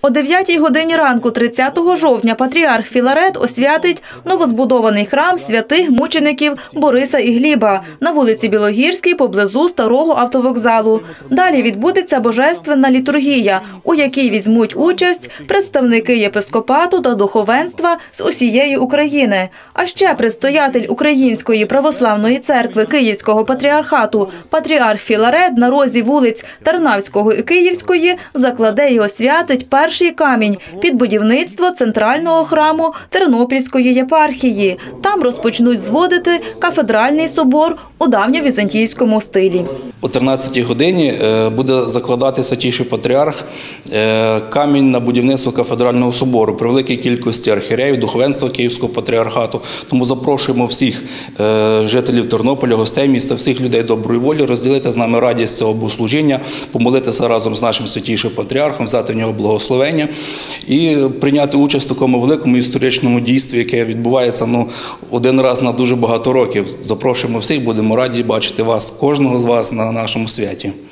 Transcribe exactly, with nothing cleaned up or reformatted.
О дев'ятій годині ранку тридцятого жовтня патріарх Філарет освятить новозбудований храм святих мучеників Бориса і Гліба на вулиці Білогірській поблизу старого автовокзалу. Далі відбудеться божественна літургія, у якій візьмуть участь представники єпископату та духовенства з усієї України. А ще предстоятель Української православної церкви Київського патріархату патріарх Філарет на розі вулиць Тарнавського і Київської закладе і освятить перший камінь під будівництво центрального храму Тернопільської єпархії. Там розпочнуть зводити кафедральний собор у давньовізантійському стилі. О тринадцятій годині буде закладати святійший патріарх камінь на будівництво кафедрального собору при великій кількості архієреїв, духовенства Київського патріархату. Тому запрошуємо всіх жителів Тернополя, гостей міста, всіх людей доброї волі розділити з нами радість цього богослужіння, помолитися разом з нашим святійшим патріархом, взяти в нього благословення і прийняти участь в такому великому історичному дійстві, яке відбувається ну, один раз на дуже багато років. Запрошуємо всіх, будемо раді бачити вас, кожного з вас на нашому святі.